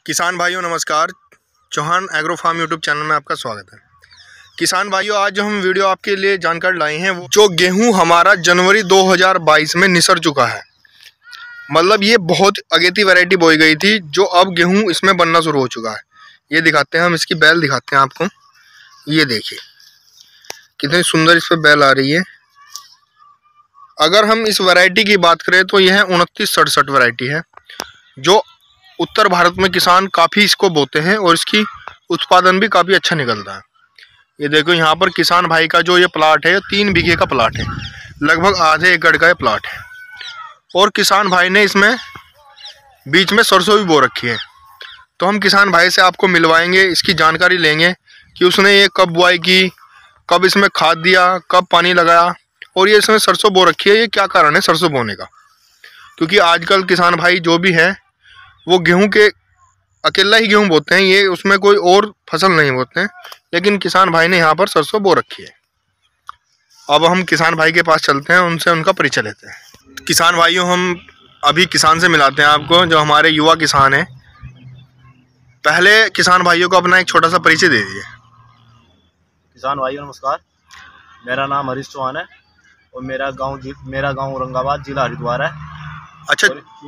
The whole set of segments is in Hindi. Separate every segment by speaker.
Speaker 1: किसान भाइयों नमस्कार। Chauhan agro farm YouTube channel में आपका स्वागत है। किसान भाइयों, आज जो हम वीडियो आपके लिए जानकारी लाए हैं वो जो गेहूं हमारा जनवरी 2022 में निसर चुका है। मतलब ये बहुत अगेती वैरायटी बोई गई थी जो अब गेहूं इसमें बनना शुरू हो चुका है। ये दिखाते हैं, हम इसकी बैल दिखाते हैं आपको। ये देखिए कितनी सुंदर इस पर बैल आ रही है। अगर हम इस वैरायटी की बात करें तो यह 2967 वैरायटी है जो उत्तर भारत में किसान काफ़ी इसको बोते हैं और इसकी उत्पादन भी काफ़ी अच्छा निकलता है। ये देखो यहाँ पर किसान भाई का जो ये प्लाट है 3 बीघे का प्लाट है, लगभग आधे एकड़ का ये प्लाट है। और किसान भाई ने इसमें बीच में सरसों भी बो रखी है। तो हम किसान भाई से आपको मिलवाएंगे, इसकी जानकारी लेंगे कि उसने ये कब बुआई की, कब इसमें खाद दिया, कब पानी लगाया और ये इसमें सरसों बो रखी है, ये क्या कारण है सरसों बोने का। क्योंकि आजकल किसान भाई जो भी है वो गेहूं के अकेला ही गेहूं बोते हैं, ये उसमें कोई और फसल नहीं बोते हैं। लेकिन किसान भाई ने यहाँ पर सरसों बो रखी है। अब हम किसान भाई के पास चलते हैं, उनसे उनका परिचय लेते हैं। किसान भाइयों, हम अभी किसान से मिलाते हैं आपको जो हमारे युवा किसान हैं। पहले किसान भाइयों को अपना एक छोटा सा परिचय दे दीजिए।
Speaker 2: किसान भाइयों नमस्कार, मेरा नाम हरीश चौहान है और मेरा गांव औरंगाबाद, जिला हरिद्वार है।
Speaker 1: अच्छा,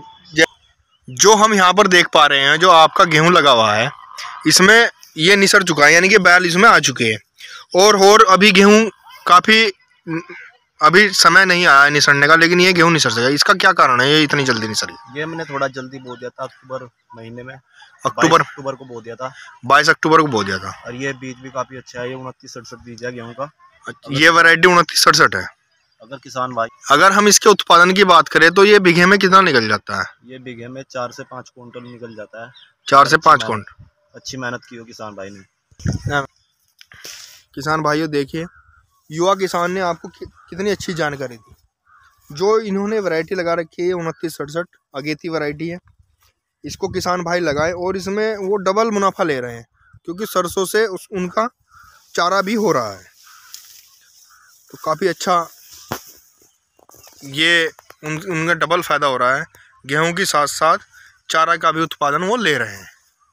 Speaker 1: जो हम यहाँ पर देख पा रहे हैं, जो आपका गेहूं लगा हुआ है इसमें ये निसर चुका है, यानी कि बैल इसमें आ चुके हैं और अभी गेहूं काफ़ी अभी समय नहीं आया है निसरने का, लेकिन ये गेहूं निसर जाएगा। इसका क्या कारण है ये इतनी जल्दी निसर गई?
Speaker 2: ये मैंने थोड़ा जल्दी बो दिया था, अक्टूबर महीने में,
Speaker 1: अक्टूबर
Speaker 2: को बो दिया था।
Speaker 1: 22 अक्टूबर को बो दिया था।
Speaker 2: और ये बीज भी काफ़ी अच्छा है, ये 2967 बीज है गेहूँ का।
Speaker 1: ये वैरायटी 2967 है।
Speaker 2: अगर किसान भाई,
Speaker 1: अगर हम इसके उत्पादन की बात करें तो ये बीघे में कितना निकल जाता है?
Speaker 2: ये बीघे में 4 से 5 क्विंटल निकल जाता है।
Speaker 1: 4 से 5 क्विंटल।
Speaker 2: अच्छी मेहनत की हो किसान भाई ने।
Speaker 1: किसान भाइयों देखिए, युवा किसान ने आपको कितनी अच्छी जानकारी दी। जो इन्होंने वैरायटी लगा रखी है 2967 अगेती वैरायटी है, इसको किसान भाई लगाए और इसमें वो डबल मुनाफा ले रहे हैं क्योंकि सरसों से उनका चारा भी हो रहा है। तो काफ़ी अच्छा ये उनका डबल फ़ायदा हो रहा है। गेहूं के साथ साथ चारा का भी उत्पादन वो ले रहे हैं।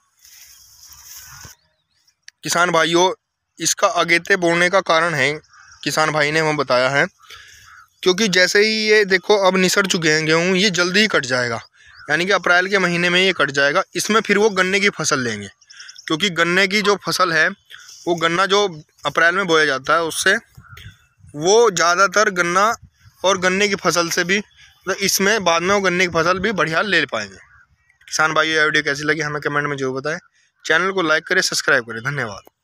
Speaker 1: किसान भाइयों, इसका अगेते बोने का कारण है, किसान भाई ने हमें बताया है, क्योंकि जैसे ही ये देखो अब निसर चुके हैं गेहूं, ये जल्दी ही कट जाएगा, यानी कि अप्रैल के महीने में ये कट जाएगा। इसमें फिर वो गन्ने की फसल लेंगे, क्योंकि गन्ने की जो फसल है वो गन्ना जो अप्रैल में बोया जाता है उससे वो ज़्यादातर गन्ना और गन्ने की फसल से भी तो इसमें बाद में वो गन्ने की फसल भी बढ़िया ले पाएंगे। किसान भाई, ये वीडियो कैसी लगी हमें कमेंट में जरूर बताएं। चैनल को लाइक करें, सब्सक्राइब करें। धन्यवाद।